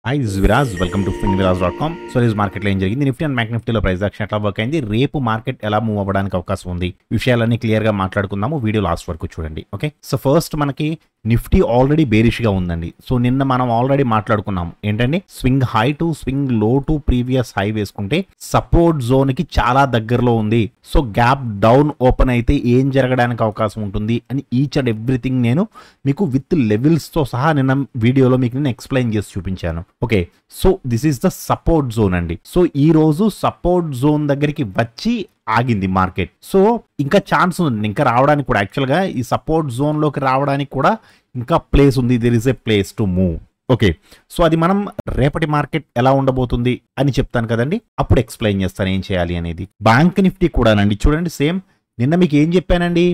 Hi, this is Viraj. Welcome to finviraj.com. So రీజ్ మార్కెట్లో ఏం జరిగింది, నిఫ్టీ అండ్ బ్యాంక్ నిఫ్టీలో ప్రైస్ యాక్షన్ ఎట్లా వర్క్ అయింది, రేపు మార్కెట్ ఎలా మూవ్ అవ్వడానికి అవకాశం ఉంది, విషయాలన్నీ క్లియర్గా మాట్లాడుకుందాము. వీడియో లాస్ట్ వరకు చూడండి. ఓకే, సో ఫస్ట్ మనకి నిఫ్టీ ఆల్రెడీ బేరిష్గా ఉందండి. సో నిన్న మనం ఆల్రెడీ మాట్లాడుకున్నాము ఏంటండి, swing high to swing low to previous high వేసుకుంటే సపోర్ట్ జోన్కి చాలా దగ్గరలో ఉంది. సో గ్యాప్ డౌన్ ఓపెన్ అయితే ఏం జరగడానికి అవకాశం ఉంటుంది అని ఈచ్ అండ్ ఎవ్రీథింగ్ నేను మీకు విత్ లెవెల్స్తో సహా నిన్న వీడియోలో మీకు నేను ఎక్స్ప్లెయిన్ చేసి చూపించాను. Okay, so this is the support zone అండి. సో ఈ రోజు సపోర్ట్ జోన్ దగ్గరికి వచ్చి ఆగింది మార్కెట్. సో ఇంకా ఛాన్స్ ఉంది ఇంకా రావడానికి కూడా, యాక్చువల్గా ఈ సపోర్ట్ జోన్లోకి రావడానికి కూడా ఇంకా ప్లేస్ ఉంది. There is a place to move. Okay, so అది మనం రేపటి మార్కెట్ ఎలా ఉండబోతుంది అని చెప్తాను కదండి, అప్పుడు ఎక్స్ప్లెయిన్ చేస్తాను ఏం చేయాలి అనేది. బ్యాంక్ నిఫ్టీ కూడానండి చూడండి, సేమ్ నిన్న మీకు ఏం చెప్పానండి,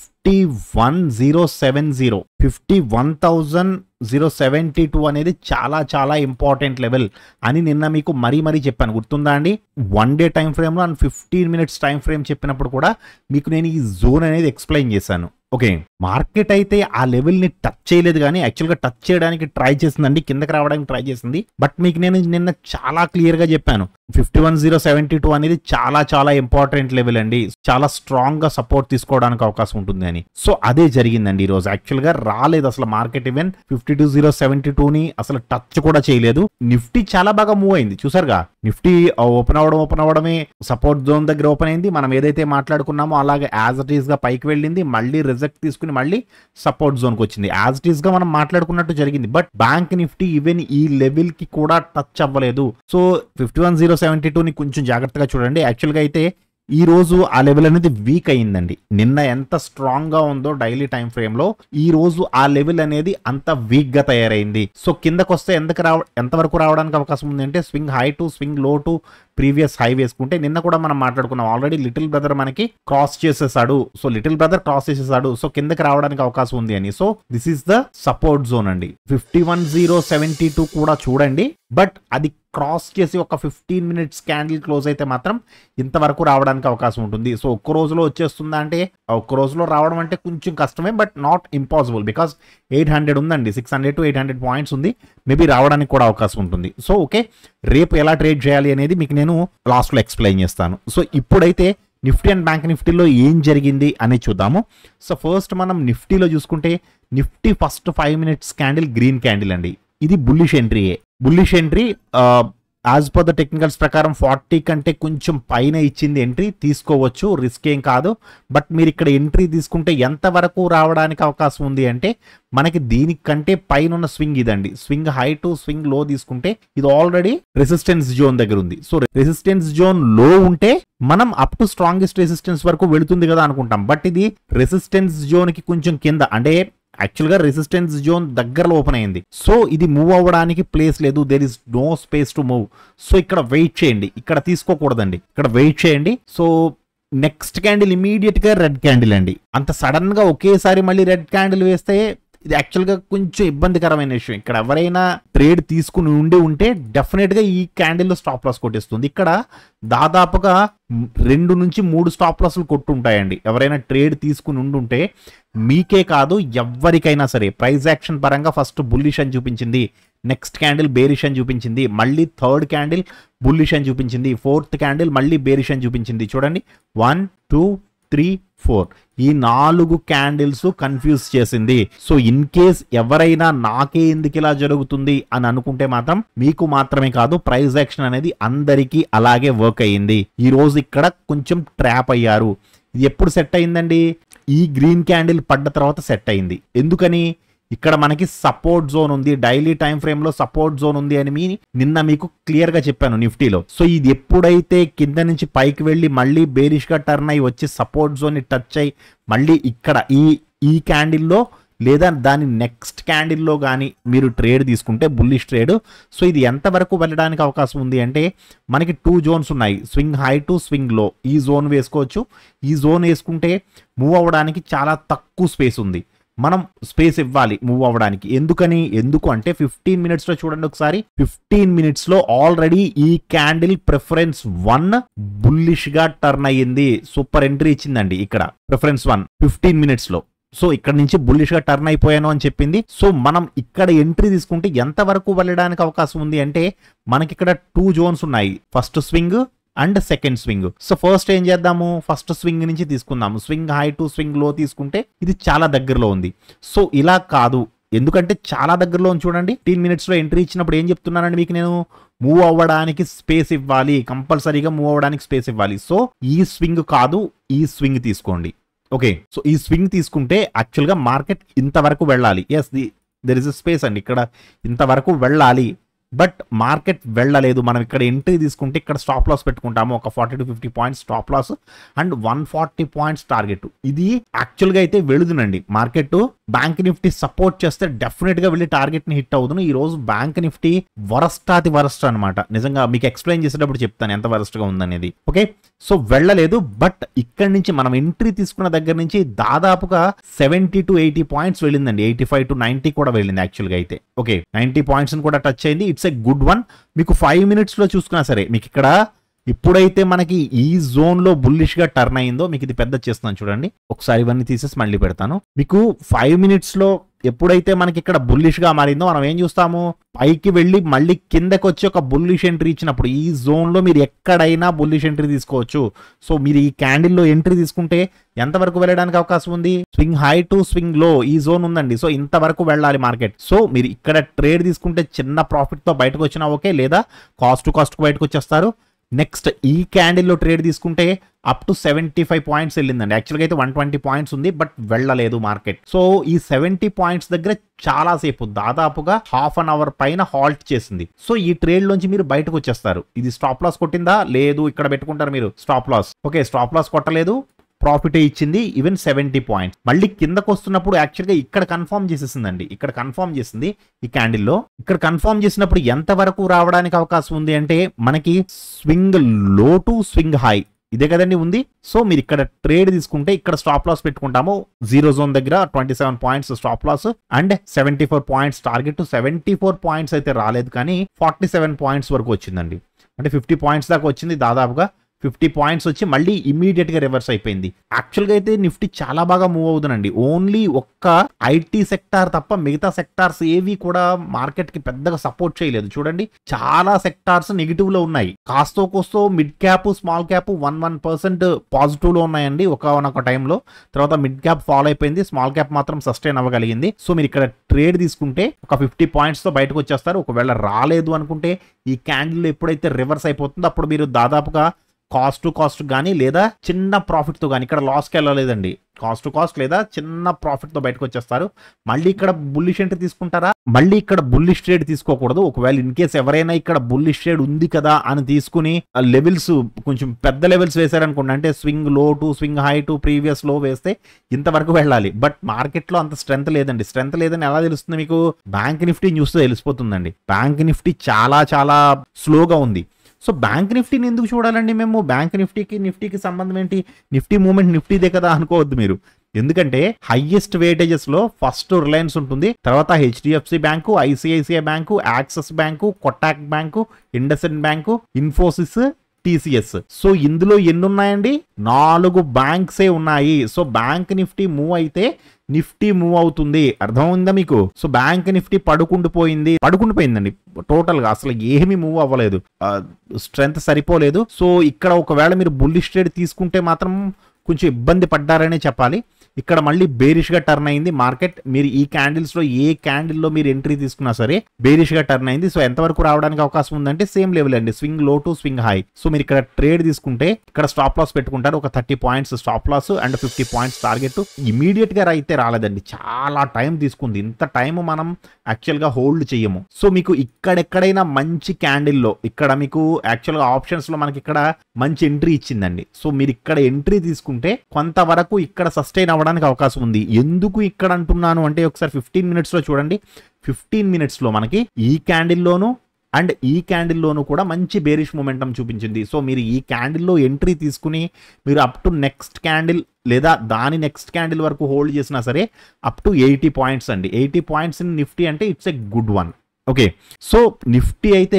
51,070 51,072 అనేది చాలా చాలా ఇంపార్టెంట్ లెవెల్ అని నిన్న మీకు మరీ చెప్పాను, గుర్తుందా అండి? 1 డే టైం ఫ్రేమ్లో అండ్ 15 మినిట్స్ టైం ఫ్రేమ్ చెప్పినప్పుడు కూడా మీకు నేను ఈ జోన్ అనేది ఎక్స్ప్లెయిన్ చేశాను. ఓకే, మార్కెట్ అయితే ఆ లెవెల్ని టచ్ చేయలేదు, కానీ యాక్చువల్గా టచ్ చేయడానికి ట్రై చేసిందండి, కిందకి రావడానికి ట్రై చేసింది. బట్ మీకు నేను నిన్న చాలా క్లియర్గా చెప్పాను, 51,072 అనేది చాలా చాలా ఇంపార్టెంట్ లెవెల్ అండి, చాలా స్ట్రాంగ్ గా సపోర్ట్ తీసుకోవడానికి అవకాశం ఉంటుంది అని. సో అదే జరిగిందండి ఈ రోజు. యాక్చువల్ గా రాలేదు అసలు మార్కెట్, ఈవెన్ 52,072 ని అసలు టచ్ కూడా చేయలేదు. నిఫ్టీ చాలా బాగా మూవ్ అయింది చూసారుగా, నిఫ్టీ ఓపెన్ అవ్వడమే సపోర్ట్ జోన్ దగ్గర ఓపెన్ అయింది. మనం ఏదైతే మాట్లాడుకున్నామో అలాగే యాజ్ ఇట్ ఈస్ గా పైకి వెళ్ళింది, మళ్ళీ రిజెక్ట్ తీసుకుని మళ్ళీ సపోర్ట్ జోన్ కి వచ్చింది. యాజ్ ఇట్ ఈస్ గా మనం మాట్లాడుకున్నట్టు జరిగింది. బట్ బ్యాంక్ నిఫ్టీ ఈవెన్ ఈ లెవెల్ కి కూడా టచ్ అవ్వలేదు. సో 51,072 ని కొంచెం జాగ్రత్తగా చూడండి. యాక్చువల్గా అయితే ఈ రోజు ఆ లెవెల్ అనేది వీక్ అయిందండి. నిన్న ఎంత స్ట్రాంగ్ గా ఉందో డైలీ టైం ఫ్రేమ్ లో, ఈ రోజు ఆ లెవెల్ అనేది అంత వీక్ గా తయారైంది. సో కిందకు వస్తే ఎంతవరకు రావడానికి అవకాశం ఉంది అంటే, swing high to swing low to previous high వేసుకుంటే నిన్న కూడా మనం మాట్లాడుకున్నాం ఆల్రెడీ, లిటిల్ బ్రదర్ మనకి క్రాస్ చేసేసాడు. సో లిటిల్ బ్రదర్ క్రాస్ చేసేసాడు, సో కిందకి రావడానికి అవకాశం ఉంది అని. So this is the support zone అండి. 51,072 కూడా చూడండి, బట్ అది క్రాస్ చేసి ఒక 15 మినిట్స్ క్యాండిల్ క్లోజ్ అయితే మాత్రం ఇంతవరకు రావడానికి అవకాశం ఉంటుంది. సో ఒక్క రోజులో వచ్చేస్తుందా అంటే, ఒక్క రోజులో రావడం అంటే కొంచెం కష్టమే, బట్ నాట్ ఇంపాసిబుల్. బికాస్ 800 ఉందండి, 600 to 800 పాయింట్స్ ఉంది, మేబీ రావడానికి కూడా అవకాశం ఉంటుంది. సో ఓకే, రేపు ఎలా ట్రేడ్ చేయాలి అనేది మీకు నేను లాస్ట్లో ఎక్స్ప్లెయిన్ చేస్తాను. సో ఇప్పుడైతే నిఫ్టీ అండ్ బ్యాంక్ నిఫ్టీలో ఏం జరిగింది అనేది చూద్దాము. సో ఫస్ట్ మనం నిఫ్టీలో చూసుకుంటే, Nifty first 5 minutes candle green candle అండి, ఇది బుల్లిష్ ఎంట్రీయే. Bullish entry as per the technicals ప్రకారం 40 కంటే కొంచెం పైన ఇచ్చింది ఎంట్రీ, తీసుకోవచ్చు, రిస్క్ ఏం కాదు. బట్ మీరు ఇక్కడ ఎంట్రీ తీసుకుంటే ఎంతవరకు రావడానికి అవకాశం ఉంది అంటే, మనకి దీనికంటే పైన ఉన్న స్వింగ్ ఇదండి, స్వింగ్ హై టు స్వింగ్ లో తీసుకుంటే ఇది ఆల్రెడీ రెసిస్టెన్స్ జోన్ దగ్గర ఉంది. సో రెసిస్టెన్స్ జోన్ లో ఉంటే మనం అప్ టు స్ట్రాంగెస్ట్ రెసిస్టెన్స్ వరకు వెళుతుంది కదా అనుకుంటాం, బట్ ఇది రెసిస్టెన్స్ జోన్ కి కొంచెం కింద, అంటే యాక్చువల్గా రెసిస్టెన్స్ జోన్ దగ్గరలో ఓపెన్ అయింది. సో ఇది మూవ్ అవ్వడానికి ప్లేస్ లేదు, there is no space to move. So ఇక్కడ వెయిట్ చేయండి, ఇక్కడ తీసుకోకూడదండి, ఇక్కడ వెయిట్ చేయండి. సో నెక్స్ట్ క్యాండిల్ ఇమీడియట్ గా రెడ్ క్యాండిల్ అండి. అంత సడన్ గా ఒకేసారి మళ్ళీ రెడ్ క్యాండిల్ వేస్తే ఇది యాక్చువల్గా కొంచెం ఇబ్బందికరమైన విషయం. ఇక్కడ ఎవరైనా ట్రేడ్ తీసుకుని ఉంటే డెఫినెట్ గా ఈ క్యాండిల్ స్టాప్ లాస్ కొట్టేస్తుంది. ఇక్కడ దాదాపుగా 2 నుంచి 3 స్టాప్ లాస్లు కొట్టుంటాయండి. ఎవరైనా ట్రేడ్ తీసుకుని ఉంటే మీకే కాదు ఎవరికైనా సరే. ప్రైస్ యాక్షన్ పరంగా ఫస్ట్ బుల్లిష్ అని చూపించింది, నెక్స్ట్ క్యాండిల్ బేరిష్ అని చూపించింది, మళ్ళీ థర్డ్ క్యాండిల్ బుల్లిష్ అని చూపించింది, ఫోర్త్ క్యాండిల్ మళ్ళీ బేరిష్ అని చూపించింది. చూడండి 1 2 3 4 ఈ 4 క్యాండిల్స్ కన్ఫ్యూజ్ చేసింది. సో ఇన్ కేస్ ఎవరైనా నాకే ఎందుకు ఇలా జరుగుతుంది అని అనుకుంటే మాత్రం మీకు మాత్రమే కాదు, ప్రైస్ యాక్షన్ అనేది అందరికీ అలాగే వర్క్ అయ్యింది. ఈ రోజు ఇక్కడ కొంచెం ట్రాప్ అయ్యారు. ఇది ఎప్పుడు సెట్ అయిందండి, ఈ గ్రీన్ క్యాండిల్ పడ్డ తర్వాత సెట్ అయింది. ఎందుకని, ఇక్కడ మనకి సపోర్ట్ జోన్ ఉంది, డైలీ టైం ఫ్రేమ్ లో సపోర్ట్ జోన్ ఉంది అని నిన్న మీకు క్లియర్ గా చెప్పాను నిఫ్టీలో. సో ఇది ఎప్పుడైతే కింద నుంచి పైకి వెళ్ళి మళ్ళీ బేరిష్ గా టర్న్ అయ్యి వచ్చి సపోర్ట్ జోన్ ని టచ్ అయ్యి మళ్ళీ ఇక్కడ ఈ క్యాండిల్లో లేదా దాని నెక్స్ట్ క్యాండిల్లో కానీ మీరు ట్రేడ్ తీసుకుంటే బుల్లిష్ ట్రేడ్. సో ఇది ఎంతవరకు వెళ్ళడానికి అవకాశం ఉంది అంటే, మనకి 2 జోన్స్ ఉన్నాయి, స్వింగ్ హై టు స్వింగ్ లో. ఈ జోన్ వేసుకోవచ్చు, ఈ జోన్ వేసుకుంటే మూవ్ అవ్వడానికి చాలా తక్కువ స్పేస్ ఉంది. మనం స్పేస్ ఇవ్వాలి మూవ్ అవ్వడానికి. ఎందుకు అంటే 15 మినిట్స్ లో చూడండి ఒకసారి, 15 మినిట్స్ లో ఆల్రెడీ ఈ క్యాండిల్ ప్రిఫరెన్స్ 1 బుల్లిష్ గా టర్న్ అయ్యింది, సూపర్ ఎంట్రీ ఇచ్చిందండి ఇక్కడ ప్రిఫరెన్స్ 1 15 మినిట్స్ లో. సో ఇక్కడ నుంచి బుల్లిష్ గా టర్న్ అయిపోయాను అని చెప్పింది. సో మనం ఇక్కడ ఎంట్రీ తీసుకుంటే ఎంత వరకు వెళ్ళడానికి అవకాశం ఉంది అంటే మనకి ఇక్కడ 2 జోన్స్ ఉన్నాయి, first swing and second swing. So first ఏం చేద్దాము, ఫస్ట్ స్వింగ్ నుంచి తీసుకుందాము. స్వింగ్ హై టు స్వింగ్ లో తీసుకుంటే ఇది చాలా దగ్గరలో ఉంది. సో ఇలా కాదు, ఎందుకంటే చాలా దగ్గరలో ఉంది చూడండి. 15 minutes లో ఎంట్రీ ఇచ్చినప్పుడు ఏం చెప్తున్నానండి మీకు, నేను మూవ్ అవ్వడానికి స్పేస్ ఇవ్వాలి, కంపల్సరీగా మూవ్ అవ్వడానికి స్పేస్ ఇవ్వాలి. సో ఈ స్వింగ్ కాదు, ఈ స్వింగ్ తీసుకోండి. ఓకే, సో ఈ స్వింగ్ తీసుకుంటే యాక్చువల్గా మార్కెట్ ఇంతవరకు వెళ్ళాలి. Yes, there is a space అండి, ఇక్కడ ఇంతవరకు వెళ్ళాలి. బట్ మార్కెట్ వెళ్ళలేదు. మనం ఇక్కడ ఎంట్రీ తీసుకుంటే ఇక్కడ స్టాప్ లాస్ పెట్టుకుంటాము, ఒక 40 to 50 points stop loss and 140 points target. ఇది యాక్చువల్గా అయితే వెళుదునండి మార్కెట్. బ్యాంక్ నిఫ్టీ సపోర్ట్ చేస్తే డెఫినెట్ గా వెళ్ళి టార్గెట్ ని హిట్ అవుతుంది. ఈ రోజు బ్యాంక్ నిఫ్టీ వరస్టాతి వరస్ట్ అనమాట. నిజంగా మీకు ఎక్స్ప్లెయిన్ చేసేటప్పుడు చెప్తాను ఎంత వరస్ట్ గా ఉందనేది. ఓకే, సో వెళ్ళలేదు. బట్ ఇక్కడ నుంచి మనం ఎంట్రీ తీసుకున్న దగ్గర నుంచి దాదాపుగా 70 to 80 పాయింట్స్ వెళ్ళిందండి. 85 to 90 కూడా వెళ్ళింది యాక్చువల్గా అయితే. ఓకే, 90 పాయింట్స్ కూడా టచ్ అయింది. It's a good one. మీకు 5 minutes లో చూసుకున్నా సరే మీకు ఇక్కడ ఇప్పుడైతే మనకి ఈ జోన్ లో బుల్లిష్ గా టర్న్ అయిందో మీకు ఇది పెద్ద చేస్తున్నాను చూడండి. ఒకసారి ఇవన్నీ తీసేసి మళ్ళీ పెడతాను. మీకు 5 minutes లో ఎప్పుడైతే మనకి ఇక్కడ బుల్లిష్ గా మారిందో మనం ఏం చూస్తాము, పైకి వెళ్ళి మళ్ళీ కిందకి వచ్చి ఒక బుల్లిష్ ఎంట్రీ ఇచ్చినప్పుడు ఈ జోన్ లో మీరు ఎక్కడైనా బుల్లిష్ ఎంట్రీ తీసుకోవచ్చు. సో మీరు ఈ క్యాండిల్ లో ఎంట్రీ తీసుకుంటే ఎంతవరకు వెళ్ళడానికి అవకాశం ఉంది, స్వింగ్ హై టు స్వింగ్ లో ఈ జోన్ ఉందండి. సో ఇంతవరకు వెళ్ళాలి మార్కెట్. సో మీరు ఇక్కడ ట్రేడ్ తీసుకుంటే చిన్న ప్రాఫిట్ తో బయటకు వచ్చినా ఓకే, లేదా కాస్ట్ టు కాస్ట్ కు బయటకు వచ్చేస్తారు. నెక్స్ట్ ఈ క్యాండిల్లో ట్రేడ్ తీసుకుంటే అప్ టు 75 పాయింట్స్ వెళ్ళిందండి. యాక్చువల్గా అయితే 120 పాయింట్స్ ఉంది, బట్ వెళ్ళలేదు మార్కెట్. సో ఈ 70 పాయింట్స్ దగ్గర చాలా సేపు, దాదాపుగా ½ an hour పైన హాల్ట్ చేసింది. సో ఈ ట్రేడ్ లోంచి మీరు బయటకు వచ్చేస్తారు. ఇది స్టాప్ లాస్ కొట్టిందా, లేదు, ఇక్కడ పెట్టుకుంటారు మీరు stop loss. Okay, stop loss కొట్టలేదు, ప్రాఫిట్ ఇచ్చింది ఈవెన్ 70 పాయింట్స్. మళ్ళీ కిందకు వస్తున్నప్పుడు యాక్చువల్గా ఇక్కడ కన్ఫర్మ్ చేసేసిందండి. ఇక్కడ కన్ఫర్మ్ చేసింది ఈ క్యాండిల్లో. ఇక్కడ కన్ఫర్మ్ చేసినప్పుడు ఎంత వరకు రావడానికి అవకాశం ఉంది అంటే మనకి swing low to swing high ఇదే కదండి ఉంది. సో మీరు ఇక్కడ ట్రేడ్ తీసుకుంటే ఇక్కడ స్టాప్ లాస్ పెట్టుకుంటాము. 0 జోన్ దగ్గర 27 points stop loss and 74 points target. 74 points అయితే రాలేదు, కానీ 47 పాయింట్స్ వరకు వచ్చిందండి. అంటే 50 పాయింట్స్ దాకా వచ్చింది. దాదాపుగా 50 పాయింట్స్ వచ్చి మళ్ళీ ఇమీడియట్ గా రివర్స్ అయిపోయింది. యాక్చువల్గా అయితే నిఫ్టీ చాలా బాగా మూవ్ అవుతుందండి. ఓన్లీ ఒక్క ఐటీ సెక్టార్ తప్ప మిగతా సెక్టార్స్ ఏవి కూడా మార్కెట్ కి పెద్దగా సపోర్ట్ చేయలేదు. చూడండి, చాలా సెక్టార్స్ నెగిటివ్ లో ఉన్నాయి. కాస్తో కోస్తో mid cap small cap 1% positive లో ఉన్నాయండి ఒక టైంలో. తర్వాత మిడ్ క్యాప్ ఫాల్ అయిపోయింది, స్మాల్ క్యాప్ మాత్రం సస్టైన్ అవ్వగలిగింది. సో మీరు ఇక్కడ ట్రేడ్ తీసుకుంటే ఒక 50 పాయింట్స్ తో బయటకు వచ్చేస్తారు. ఒకవేళ రాలేదు అనుకుంటే ఈ క్యాండిల్ ఎప్పుడైతే రివర్స్ అయిపోతుందో అప్పుడు మీరు దాదాపుగా కాస్ట్ టు కాస్ట్ కానీ లేదా చిన్న ప్రాఫిట్ తో కానీ, ఇక్కడ లాస్కి వెళ్ళలేదండి, కాస్ట్ టు కాస్ట్ లేదా చిన్న ప్రాఫిట్ తో బయటకు వచ్చేస్తారు. మళ్ళీ ఇక్కడ బుల్లిష్ ఎంట్రీ తీసుకుంటారా, మళ్ళీ ఇక్కడ బుల్లిష్ ట్రేడ్ తీసుకోకూడదు. ఒకవేళ ఇన్ కేస్ ఎవరైనా ఇక్కడ బుల్లిష్ ట్రేడ్ ఉంది కదా అని తీసుకుని లెవెల్స్ కొంచెం పెద్ద లెవెల్స్ వేశారనుకోండి, అంటే swing low to swing high to previous low వేస్తే ఇంతవరకు వెళ్ళాలి. బట్ మార్కెట్ లో అంత స్ట్రెంత్ లేదండి. స్ట్రెంత్ లేదని ఎలా తెలుస్తుంది మీకు, బ్యాంక్ నిఫ్టీ న్యూస్ తెలిసిపోతుందండి. బ్యాంక్ నిఫ్టీ చాలా చాలా స్లోగా ఉంది. సో బ్యాంక్ నిఫ్టీని ఎందుకు చూడాలండి మేము, బ్యాంక్ నిఫ్టీకి సంబంధం ఏంటి, నిఫ్టీ మూవ్మెంట్ నిఫ్టీదే కదా అనుకోవద్దు మీరు. ఎందుకంటే హైయెస్ట్ వెయిటేజెస్ లో ఫస్ట్ రిలయన్స్ ఉంటుంది, తర్వాత HDFC bank, ICICI bank, Axis bank, Kotak bank, IndusInd bank, Infosys, TCS. So ఇందులో ఎన్ని ఉన్నాయండి, 4 బ్యాంక్సే ఉన్నాయి. సో బ్యాంక్ నిఫ్టీ మూవ్ అయితే నిఫ్టీ మూవ్ అవుతుంది. అర్థమైందా మీకు? సో బ్యాంక్ నిఫ్టీ పడుకుండిపోయిందండి టోటల్ గా, అసలు ఏమీ మూవ్ అవ్వలేదు, స్ట్రెంత్ సరిపోలేదు. సో ఇక్కడ ఒకవేళ మీరు బుల్లిష్ ట్రేడ్ తీసుకుంటే మాత్రం కొంచెం ఇబ్బంది పడ్డారనే చెప్పాలి. ఇక్కడ మళ్ళీ బేరిష్ గా టర్న్ అయింది మార్కెట్. మీరు ఈ క్యాండిల్స్ లో ఏ క్యాండిల్లో మీరు ఎంట్రీ తీసుకున్నా సరే బేరిష్ గా టర్న్ అయింది. సో ఎంతవరకు రావడానికి అవకాశం ఉందంటే సేమ్ లెవెల్ అండి, swing low to swing high. So మీరు ఇక్కడ ట్రేడ్ తీసుకుంటే ఇక్కడ స్టాప్ లాస్ పెట్టుకుంటారు, ఒక 30 points stop loss and 50 points target. Immediate గా అయితే రాలేదండి, చాలా టైం తీసుకుంది. ఇంత టైం మనం యాక్చువల్ గా హోల్డ్ చేయము. సో మీకు ఇక్కడెక్కడైనా మంచి క్యాండిల్లో, ఇక్కడ మీకు యాక్చువల్ గా ఆప్షన్స్ లో మనకి ఇక్కడ మంచి ఎంట్రీ ఇచ్చిందండి. సో మీరు ఇక్కడ ఎంట్రీ తీసుకుంటే కొంతవరకు ఇక్కడ సస్టైన్ అవ్వడానికి అవకాశం ఉంది. ఎందుకు ఇక్కడ అంటున్నాను అంటే ఒకసారి 15 minutes లో చూడండి. 15 minutes లో మనకి ఈ క్యాండిల్లోను అండ్ ఈ క్యాండిల్లోను కూడా మంచి బేరిష్ మూమెంటం చూపించింది. సో మీరు ఈ క్యాండిల్లో ఎంట్రీ తీసుకుని మీరు అప్ టు నెక్స్ట్ క్యాండిల్ లేదా దాని నెక్స్ట్ క్యాండిల్ వరకు హోల్డ్ చేసినా సరే అప్ టు 80 పాయింట్స్ అండి. 80 పాయింట్స్ ఇన్ నిఫ్టీ అంటే it's a good one. Okay, so Nifty అయితే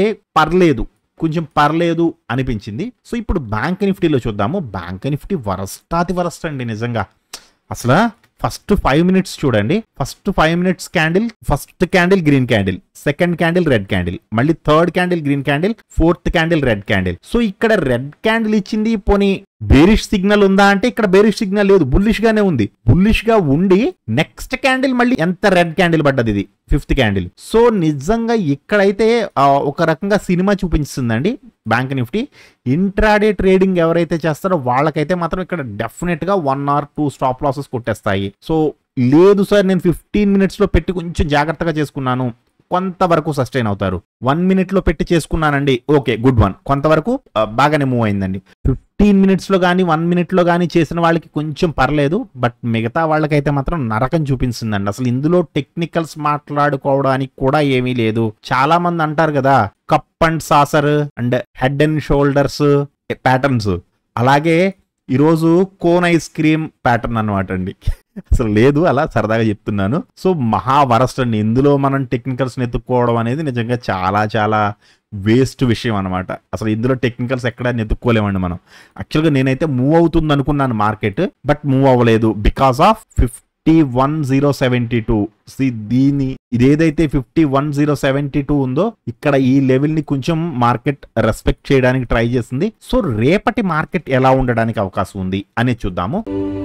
కొంచెం పర్లేదు అనిపించింది. సో ఇప్పుడు బ్యాంక్ నిఫ్టీలో చూద్దాము. బ్యాంక్ నిఫ్టీ వరస్ట్ అండి నిజంగా. అసలు ఫస్ట్ 5 మినిట్స్ చూడండి. First 5 minutes candle, first candle green candle, second candle red candle, మళ్ళీ third candle green candle, fourth candle red candle. So ఇక్కడ రెడ్ క్యాండిల్ ఇచ్చింది, పోనీ బేరిష్ సిగ్నల్ ఉందా అంటే ఇక్కడ బేరిష్ సిగ్నల్ లేదు, బుల్లిష్ గానే ఉంది. బుల్లిష్ గా ఉండి నెక్స్ట్ క్యాండిల్ మళ్ళీ ఎంత రెడ్ క్యాండిల్ పడ్డది, ఇది 5th క్యాండిల్. సో నిజంగా ఇక్కడైతే ఒక రకంగా సినిమా చూపించిందండి బ్యాంక్ నిఫ్టీ. ఇంట్రాడే ట్రేడింగ్ ఎవరైతే చేస్తారో వాళ్ళకైతే మాత్రం ఇక్కడ డెఫినెట్ గా 1 or 2 స్టాప్ లాసెస్ కొట్టేస్తాయి. సో లేదు సార్ నేను 15 మినిట్స్ లో పెట్టి కొంచెం జాగ్రత్తగా చేసుకున్నాను, కొంతవరకు సస్టైన్ అవుతారు. 1 మినిట్ లో పెట్టి చేసుకున్నానండి, ఓకే గుడ్ వన్, కొంతవరకు బాగానే మూవ్ అయిందండి. 15 మినిట్స్ లో కానీ 1 మినిట్ లో కానీ చేసిన వాళ్ళకి కొంచెం పర్లేదు, బట్ మిగతా వాళ్ళకైతే మాత్రం నరకం చూపించిందండి. అసలు ఇందులో టెక్నికల్స్ మాట్లాడుకోవడానికి కూడా ఏమీ లేదు. చాలా మంది అంటారు కదా cup and saucer and head and shoulders patterns, అలాగే ఈరోజు కోన్ ఐస్ క్రీమ్ ప్యాటర్న్ అనమాట అండి. అసలు లేదు, అలా సరదాగా చెప్తున్నాను. సో మహా వరస్ట్ అండి. ఇందులో మనం టెక్నికల్స్ నెత్తుక్కోవడం అనేది నిజంగా చాలా చాలా వేస్ట్ విషయం అనమాట. అసలు ఇందులో టెక్నికల్స్ ఎక్కడ నెత్తుక్కోలేమండి మనం. యాక్చువల్గా నేనైతే మూవ్ అవుతుంది అనుకున్నాను మార్కెట్, బట్ మూవ్ అవ్వలేదు బికాస్ ఆఫ్ 51,072. దీన్ని ఇదేదైతే 51,072 ఉందో ఇక్కడ ఈ లెవెల్ ని కొంచెం మార్కెట్ రెస్పెక్ట్ చేయడానికి ట్రై చేసింది. సో రేపటి మార్కెట్ ఎలా ఉండడానికి అవకాశం ఉంది అనేది చూద్దాము.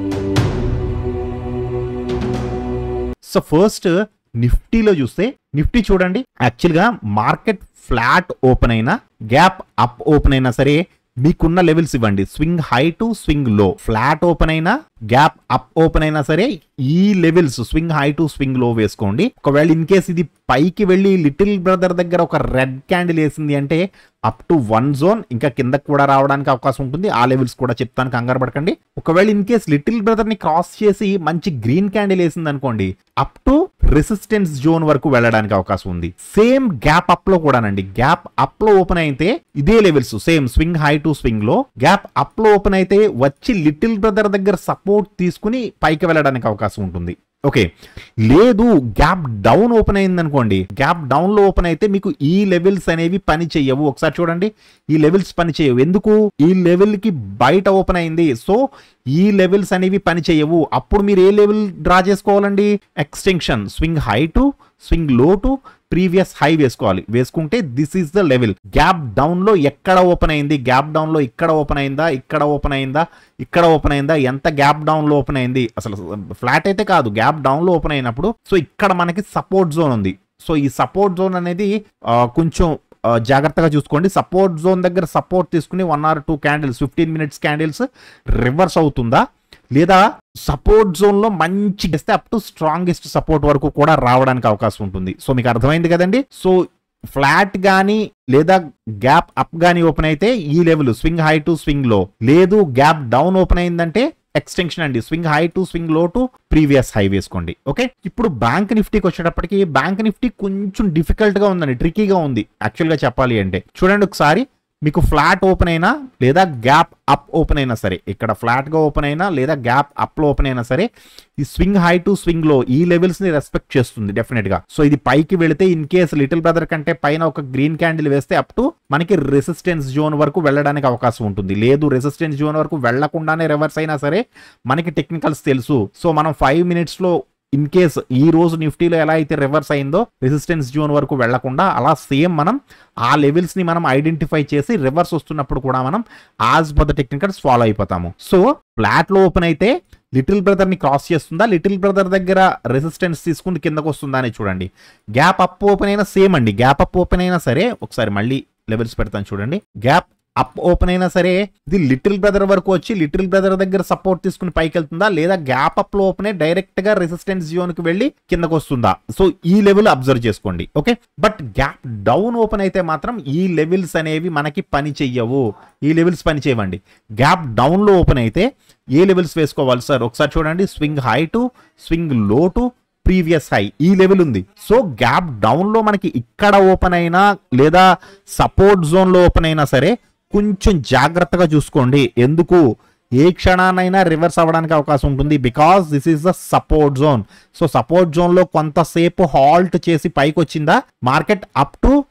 సో ఫస్ట్ నిఫ్టీలో చూస్తే, నిఫ్టీ చూడండి, యాక్చువల్గా మార్కెట్ ఫ్లాట్ ఓపెన్ అయినా గ్యాప్ అప్ ఓపెన్ అయినా సరే మీకున్న లెవెల్స్ ఇవ్వండి. Swing high to swing low, flat open అయినా గ్యాప్ అప్ ఓపెన్ అయినా సరే ఈ levels swing high to swing low వేసుకోండి. ఒకవేళ ఇన్ కేస్ ఇది పైకి వెళ్ళి లిటిల్ బ్రదర్ దగ్గర ఒక రెడ్ క్యాండిల్ వేసింది అంటే అప్ టు 1 జోన్ ఇంకా కిందకి కూడా రావడానికి అవకాశం ఉంటుంది. ఆ లెవెల్స్ కూడా చెప్తాను, కంగారు పడకండి. ఒకవేళ ఇన్ కేస్ లిటిల్ బ్రదర్ ని క్రాస్ చేసి మంచి గ్రీన్ క్యాండిల్ వేసింది అనుకోండి, అప్ టు రెసిస్టెన్స్ జోన్ వరకు వెళ్ళడానికి అవకాశం ఉంది. సేమ్ గ్యాప్ అప్ లో కూడానండి, గ్యాప్ అప్ లో ఓపెన్ అయితే ఇదే levels same swing high to swing low, gap up లో ఓపెన్ అయితే వచ్చి లిటిల్ బ్రదర్ దగ్గర సపోర్ట్ తీసుకుని పైకి వెళ్ళడానికి అవకాశం ఉంటుంది. ఓకే, లేదు గ్యాప్ డౌన్ ఓపెన్ అయింది అనుకోండి, గ్యాప్ డౌన్ లో ఓపెన్ అయితే మీకు ఈ లెవెల్స్ అనేవి పని చెయ్యవు. ఒకసారి చూడండి, ఈ లెవెల్స్ పని చేయవు. ఎందుకు? ఈ లెవెల్ కి బయట ఓపెన్ అయింది. సో ఈ లెవెల్స్ అనేవి పని చేయవు. అప్పుడు మీరు ఏ లెవెల్ డ్రా చేసుకోవాలండి? Extension swing high to swing low to previous high వేసుకోవాలి. వేసుకుంటే this is the level. Gap down లో ఎక్కడ ఓపెన్ అయింది, గ్యాప్ డౌన్ లో ఇక్కడ ఓపెన్ అయిందా, ఇక్కడ ఓపెన్ అయిందా, ఇక్కడ ఓపెన్ అయిందా, ఎంత గ్యాప్ డౌన్ లో ఓపెన్ అయింది, అసలు ఫ్లాట్ అయితే కాదు, గ్యాప్ డౌన్ లో ఓపెన్ అయినప్పుడు సో ఇక్కడ మనకి సపోర్ట్ జోన్ ఉంది. సో ఈ సపోర్ట్ జోన్ అనేది కొంచెం జాగ్రత్తగా చూసుకోండి. సపోర్ట్ జోన్ దగ్గర సపోర్ట్ తీసుకుని 1 or 2 candles 15 minutes candles reverse అవుతుందా, లేదా సపోర్ట్ జోన్ లో మంచి చేస్తే అప్ టు స్ట్రాంగెస్ట్ సపోర్ట్ వరకు కూడా రావడానికి అవకాశం ఉంటుంది. సో మీకు అర్థమైంది కదండి. సో ఫ్లాట్ గానీ లేదా గ్యాప్ అప్ గానీ ఓపెన్ అయితే ఈ level swing high to swing low, లేదు గ్యాప్ డౌన్ ఓపెన్ అయిందంటే ఎక్స్టెన్షన్ అండి, swing high to swing low to previous high వేసుకోండి. ఓకే, ఇప్పుడు బ్యాంక్ నిఫ్టీకి వచ్చేటప్పటికి బ్యాంక్ నిఫ్టీ కొంచెం డిఫికల్ట్ గా ఉందండి, ట్రికీగా ఉంది యాక్చువల్ గా చెప్పాలి అంటే. చూడండి ఒకసారి, మీకు ఫ్లాట్ ఓపెన్ అయినా లేదా గ్యాప్ అప్ ఓపెన్ అయినా సరే, ఇక్కడ ఫ్లాట్ గా ఓపెన్ అయినా లేదా గ్యాప్ అప్ లో ఓపెన్ అయినా సరే ఈ స్వింగ్ హై టు స్వింగ్ లో ఈ లెవెల్స్ ని రెస్పెక్ట్ చేస్తుంది డెఫినెట్ గా. సో ఇది పైకి వెళితే ఇన్ కేస్ లిటిల్ బ్రదర్ కంటే పైన ఒక గ్రీన్ క్యాండిల్ వేస్తే అప్ టు మనకి రెసిస్టెన్స్ జోన్ వరకు వెళ్ళడానికి అవకాశం ఉంటుంది. లేదు రెసిస్టెన్స్ జోన్ వరకు వెళ్లకుండానే రివర్స్ అయినా సరే మనకి టెక్నికల్స్ తెలుసు. సో మనం 5 మినిట్స్ లో ఇన్ కేస్ ఈ రోజు నిఫ్టీలో ఎలా అయితే రివర్స్ అయిందో రెసిస్టెన్స్ జోన్ వరకు వెళ్లకుండా, అలా సేమ్ మనం ఆ లెవెల్స్ ని మనం ఐడెంటిఫై చేసి రివర్స్ వస్తున్నప్పుడు కూడా మనం as per the technicals follow అయిపోతాము. సో ఫ్లాట్ లో ఓపెన్ అయితే లిటిల్ బ్రదర్ ని క్రాస్ చేస్తుందా, లిటిల్ బ్రదర్ దగ్గర రెసిస్టెన్స్ తీసుకుని కిందకు వస్తుందా అని చూడండి. గ్యాప్ అప్ ఓపెన్ అయినా సేమ్ అండి, గ్యాప్ అప్ ఓపెన్ అయినా సరే ఒకసారి మళ్ళీ లెవెల్స్ పెడతాను చూడండి. గ్యాప్ అప్ ఓపెన్ అయినా సరే ఇది లిటిల్ బ్రదర్ వరకు వచ్చి లిటిల్ బ్రదర్ దగ్గర సపోర్ట్ తీసుకుని పైకి వెళ్తుందా, లేదా గ్యాప్ అప్ లో ఓపెన్ డైరెక్ట్ గా రెసిస్టెన్స్ జోన్ కి వెళ్ళి కిందకు వస్తుందా. సో ఈ లెవెల్ అబ్జర్వ్ చేసుకోండి. Okay, but gap down open అయితే మాత్రం ఈ లెవెల్స్ అనేవి మనకి పని చెయ్యవు, ఈ లెవెల్స్ పని చేయవండి. గ్యాప్ డౌన్ లో ఓపెన్ అయితే ఏ లెవెల్స్ వేసుకోవాలి సార్? ఒకసారి చూడండి, swing high to swing low to previous high ఈ లెవెల్ ఉంది. సో గ్యాప్ డౌన్ లో మనకి ఇక్కడ ఓపెన్ అయినా లేదా సపోర్ట్ జోన్ లో ఓపెన్ అయినా సరే కొంచెం జాగ్రత్తగా చూసుకోండి. ఎందుకు? ఏ క్షణానైనా రివర్స్ అవ్వడానికి అవకాశం ఉంటుంది, because this is the support zone. So support zone లో కొంతసేపు హాల్ట్ చేసి పైకి వచ్చిందా market up to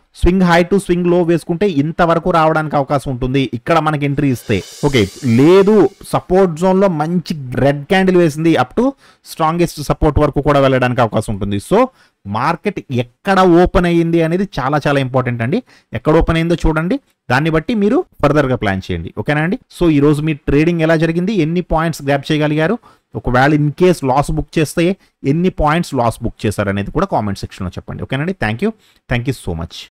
swing high to swing low వేసుకుంటే ఇంతవరకు రావడానికి అవకాశం ఉంటుంది ఇక్కడ మనకి ఎంట్రీ ఇస్తే. ఓకే, లేదు సపోర్ట్ జోన్ లో మంచి రెడ్ క్యాండిల్ వేసింది అప్ టు స్ట్రాంగెస్ట్ సపోర్ట్ వరకు కూడా వెళ్ళడానికి అవకాశం ఉంటుంది. సో మార్కెట్ ఎక్కడ ఓపెన్ అయ్యింది అనేది చాలా చాలా ఇంపార్టెంట్ అండి. ఎక్కడ ఓపెన్ అయిందో చూడండి, దాన్ని బట్టి మీరు ఫర్దర్ గా ప్లాన్ చేయండి. ఓకేనా అండి? సో ఈ రోజు మీ ట్రేడింగ్ ఎలా జరిగింది, ఎన్ని పాయింట్స్ గ్రాప్ చేయగలిగారు, ఒకవేళ ఇన్ కేస్ లాస్ బుక్ చేస్తే ఎన్ని పాయింట్స్ లాస్ బుక్ చేశారు అనేది కూడా కామెంట్ సెక్షన్లో చెప్పండి. ఓకేనండి? Thank you so much.